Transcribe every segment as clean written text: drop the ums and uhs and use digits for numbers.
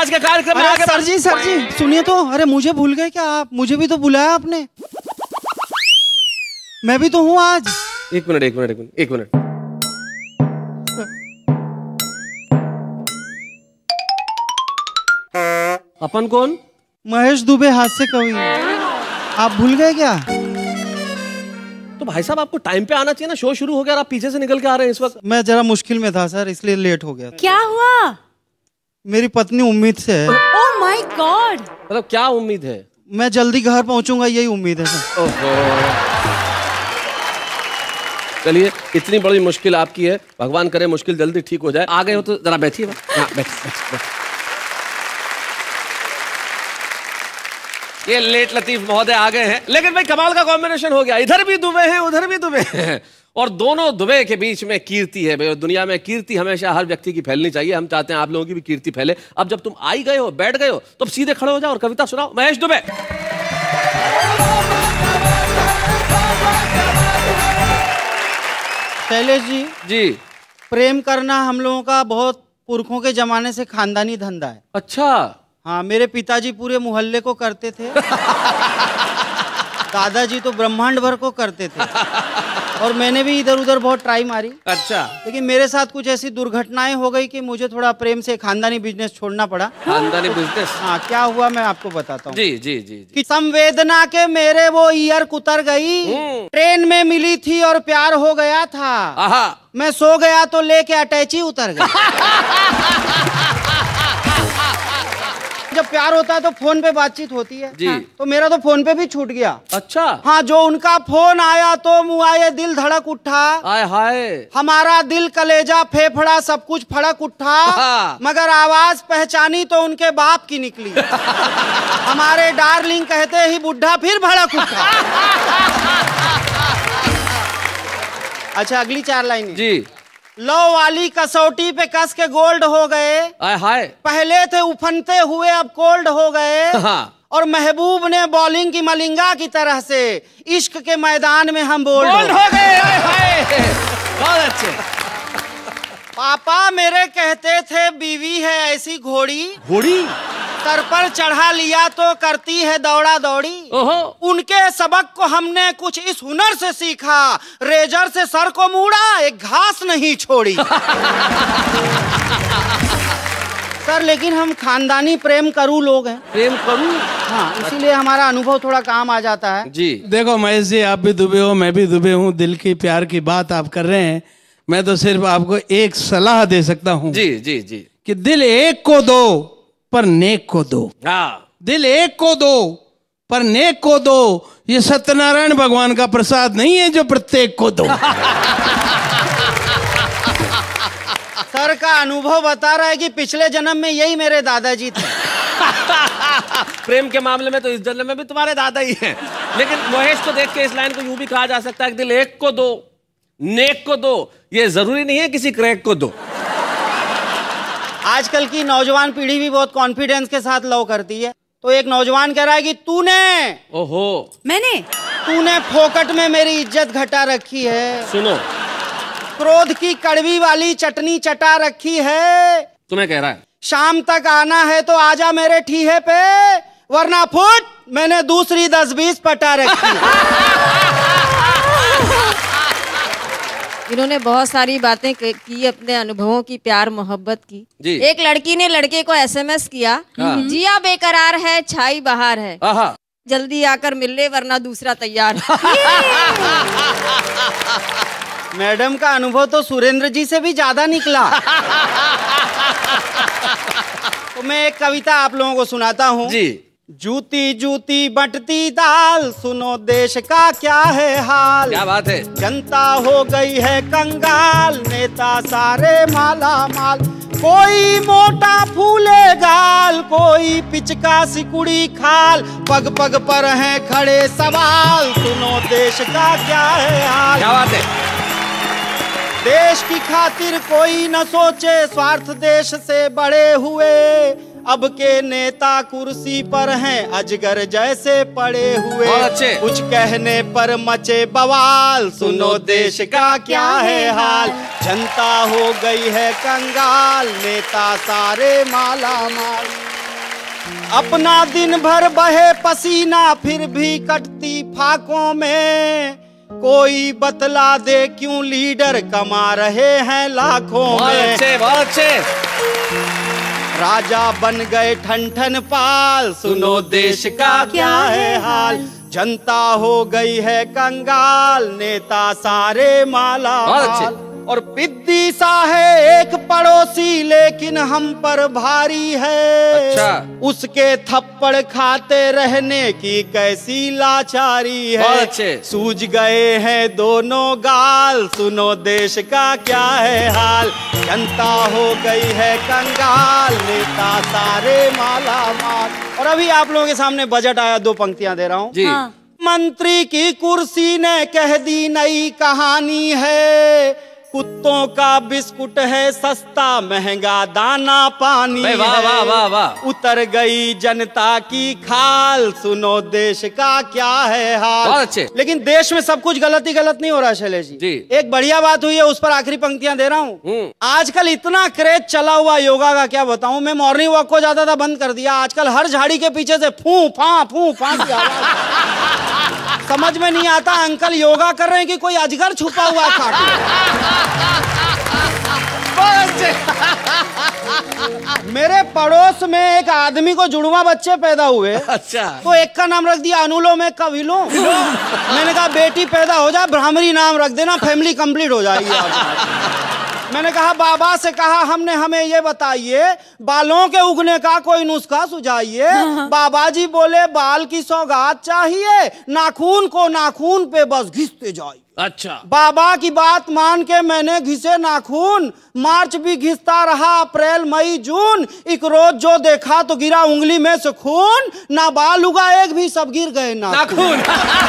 आज के कार्यक्रम में आगे। सर जी सुनिए तो, अरे मुझे भूल गए क्या आप? मुझे भी तो बुलाया आपने, मैं भी तो हूँ आज। एक मिनट। अपन कौन? महेश दुबे, हास्य कवि। आप भूल गए क्या? तो भाई साहब आपको टाइम पे आना चाहिए ना, शो शुरू हो गया और आप पीछे से निकल के आ रहे हैं इस वक्त। मैं जरा मुश्किल में था सर, इसलिए लेट हो गया। क्या हुआ? मेरी पत्नी उम्मीद से है। Oh my god. मतलब क्या उम्मीद है? मैं जल्दी घर पहुंचूंगा, यही उम्मीद है सर। चलिए, इतनी बड़ी मुश्किल आपकी है, भगवान करे मुश्किल जल्दी ठीक हो जाए। आ गए हो तो जरा बैठिए। बैठ। ये लेट लतीफ महोदय आ गए हैं, लेकिन भाई कमाल का कॉम्बिनेशन हो गया। इधर भी दुबे हैं, उधर भी दुबे हैं, और दोनों दुबे के बीच में कीर्ति है भाई। और दुनिया में कीर्ति हमेशा हर व्यक्ति की फैलनी चाहिए। हम चाहते हैं आप लोगों की भी कीर्ति फैले। अब जब तुम आई गए हो, बैठ गए हो, तो अब सीधे खड़े हो जाओ और कविता सुनाओ। महेश दुबे। शैलेश जी, प्रेम करना हम लोगों का बहुत पुरखों के जमाने से खानदानी धंधा है। अच्छा। हाँ, मेरे पिताजी पूरे मोहल्ले को करते थे। दादाजी तो ब्रह्मांड भर को करते थे, और मैंने भी इधर उधर बहुत ट्राई मारी। अच्छा। लेकिन मेरे साथ कुछ ऐसी दुर्घटनाएं हो गई कि मुझे थोड़ा प्रेम से खानदानी बिजनेस छोड़ना पड़ा। खानदानी बिजनेस? हाँ, क्या हुआ मैं आपको बताता हूँ। जी। कि संवेदना के मेरे वो ईयर कुतर गई, ट्रेन में मिली थी और प्यार हो गया था। मैं सो गया तो लेके अटैची उतर गई। जब प्यार होता है तो फोन पे बातचीत होती है जी। तो मेरा तो फोन पे भी छूट गया। अच्छा। हाँ, जो उनका फोन आया तो मुँह आए दिल धड़क उठा। आए हाय। हमारा दिल कलेजा फेफड़ा सब कुछ फड़क उठा, मगर आवाज पहचानी तो उनके बाप की निकली। हमारे डार्लिंग कहते ही बुढ़ा फिर भड़क उठा। अच्छा, अगली 4 लाइन जी। लो वाली कसौटी पे कस के गोल्ड हो गए। हाय। पहले थे उफनते हुए अब कोल्ड हो गए। और महबूब ने बॉलिंग की मलिंगा की तरह से इश्क के मैदान में हम बोल्ड हो गए। हाय। बहुत अच्छे। पापा मेरे कहते थे बीवी है ऐसी घोड़ी, सर पर चढ़ा लिया तो करती है दौड़ा दौड़ी। उनके सबक को हमने कुछ इस हुनर से सीखा, रेजर से सर को मूड़ा एक घास नहीं छोड़ी। सर, लेकिन हम खानदानी प्रेम करू लोग हैं। प्रेम करू? हाँ, इसीलिए हमारा अनुभव थोड़ा काम आ जाता है जी। देखो महेश जी, आप भी दुबे हो, मैं भी दुबे हूँ। दिल की प्यार की बात आप कर रहे हैं, मैं तो सिर्फ आपको एक सलाह दे सकता हूँ। जी कि दिल एक को दो पर नेक को दो। दिल एक को दो पर नेक को दो। ये सत्यनारायण भगवान का प्रसाद नहीं है जो प्रत्येक को दो। सर का अनुभव बता रहा है कि पिछले जन्म में यही मेरे दादाजी थे। प्रेम के मामले में तो इस जन्म में भी तुम्हारे दादा ही हैं। लेकिन महेश को देख के इस लाइन को यूं भी कहा जा सकता है कि दिल एक को दो, नेक को दो। ये जरूरी नहीं है किसी क्रैक को दो। आजकल की नौजवान पीढ़ी भी बहुत कॉन्फिडेंस के साथ लव करती है। तो एक नौजवान कह रहा है कि तूने फोकट में मेरी इज्जत घटा रखी है। सुनो, क्रोध की कड़वी वाली चटनी चटा रखी है। तुम्हें कह रहा है शाम तक आना है तो आजा मेरे ठीहे पे, वरना फुट मैंने दूसरी 10-20 पटा रखी। इन्होंने बहुत सारी बातें की, अपने अनुभवों की, प्यार मोहब्बत की जी। एक लड़की ने लड़के को SMS किया, जिया बेकरार है छाई बहार है, जल्दी आकर मिल ले वरना दूसरा तैयार। मैडम का अनुभव तो सुरेंद्र जी से भी ज्यादा निकला। तो मैं एक कविता आप लोगों को सुनाता हूँ जी। जूती जूती बंटती दाल, सुनो देश का क्या है हाल। क्या बात है। जनता हो गई है कंगाल, नेता सारे माला माल। कोई मोटा फूले गाल, कोई पिचका सिकुड़ी खाल। पग पग पर हैं खड़े सवाल, सुनो देश का क्या है हाल। क्या बात है। देश की खातिर कोई न सोचे, स्वार्थ देश से बड़े हुए। अब के नेता कुर्सी पर हैं, अजगर जैसे पड़े हुए। कुछ कहने पर मचे बवाल, सुनो देश का क्या है हाल। जनता हो गई है कंगाल, नेता सारे माला माल। अपना दिन भर बहे पसीना फिर भी कटती फाकों में, कोई बतला दे क्यों लीडर कमा रहे हैं लाखों में। बहुत अच्छे। राजा बन गए ठन ठन पाल, सुनो देश का क्या है हाल। जनता हो गई है कंगाल, नेता सारे माला माल। और पिद्दी सा है एक पड़ोसी लेकिन हम पर भारी है। अच्छा। उसके थप्पड़ खाते रहने की कैसी लाचारी है। बहुत अच्छे। सूझ गए हैं दोनों गाल, सुनो देश का क्या है हाल। जनता हो गई है कंगाल, नेता सारे माला माल। और अभी आप लोगों के सामने बजट आया, 2 पंक्तियां दे रहा हूँ जी। हाँ। मंत्री की कुर्सी ने कह दी नई कहानी है, कुत्तों का बिस्कुट है सस्ता महंगा दाना पानी है। वाह वाह वाह वाह। उतर गई जनता की खाल, सुनो देश का क्या है हाल। बहुत अच्छे। लेकिन देश में सब कुछ गलत ही गलत नहीं हो रहा शैलेश जी। एक बढ़िया बात हुई है, उस पर आखिरी पंक्तियां दे रहा हूँ। आजकल इतना क्रेज चला हुआ योगा का, क्या बताऊं। मैं मॉर्निंग वॉक को ज्यादा बंद कर दिया। आजकल हर झाड़ी के पीछे से फू फा की आवाज। समझ में नहीं आता अंकल योगा कर रहे हैं कि कोई अजगर छुपा हुआ है खाट में। मेरे पड़ोस में एक आदमी को जुड़वा बच्चे पैदा हुए। अच्छा। तो एक का नाम रख दिया अनुलोम, एक का विलोम। मैंने कहा बेटी पैदा हो जाए भ्रामरी नाम रख देना, फैमिली कंप्लीट हो जाएगी। मैंने कहा बाबा से कहा हमने, हमें ये बताइए बालों के उगने का कोई नुस्खा सुझाइए। बाबा जी बोले बाल की सौगात चाहिए, नाखून को नाखून पे बस घिसते जाइए। अच्छा। बाबा की बात मान के मैंने घिसे नाखून, मार्च भी घिसता रहा, अप्रैल मई जून, एक रोज जो देखा तो गिरा उंगली में से खून, ना बाल उगा एक भी, सब गिर गए नाखून।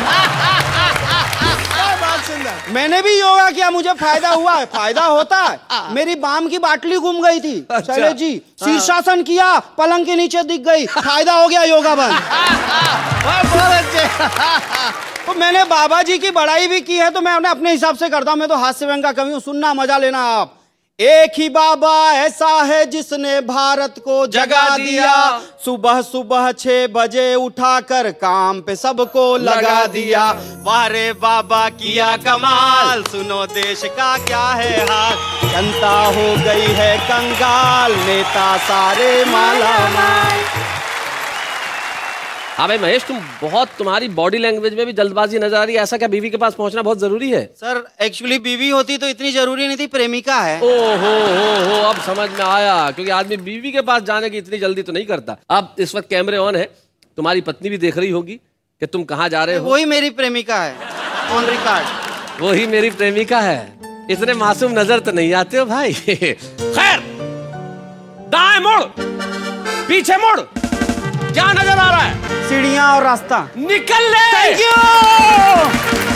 मैंने भी योगा किया, मुझे फायदा हुआ है। फायदा होता है। मेरी बाम की बाटली गुम गई थी। अच्छा। शैलेश जी शीर्षासन किया, पलंग के नीचे दिख गई, फायदा हो गया, योगा बंद। बहुत अच्छे। तो मैंने बाबा जी की बड़ाई भी की है, तो मैं उन्हें अपने हिसाब से करता हूं। मैं तो हास्य व्यंग का कवि हूं, सुनना मजा लेना आप। एक ही बाबा ऐसा है जिसने भारत को जगा दिया, सुबह सुबह 6 बजे उठाकर काम पे सबको लगा दिया। वारे बाबा किया कमाल, सुनो देश का क्या है हाल। जनता हो गई है कंगाल, नेता सारे माला माल। हाँ भाई महेश, तुम्हारी बॉडी लैंग्वेज में भी जल्दबाजी नजर आ रही है। ऐसा क्या बीवी के पास पहुंचना बहुत जरूरी है? सर एक्चुअली बीवी होती तो इतनी जरूरी नहीं थी, प्रेमिका है। हो अब समझ में आया, क्योंकि आदमी बीवी के पास जाने की इतनी जल्दी तो नहीं करता। अब इस वक्त कैमरे ऑन है, तुम्हारी पत्नी भी देख रही होगी कि तुम कहाँ जा रहे हो। वही मेरी प्रेमिका है, ऑन रिकॉर्ड। वही मेरी प्रेमिका है। इतने मासूम नजर तो नहीं आते हो भाई। खैर, दाएं मुड़, पीछे मुड़, क्या नजर आ रहा है? सीढ़ियां और रास्ता। निकल ले। Thank you.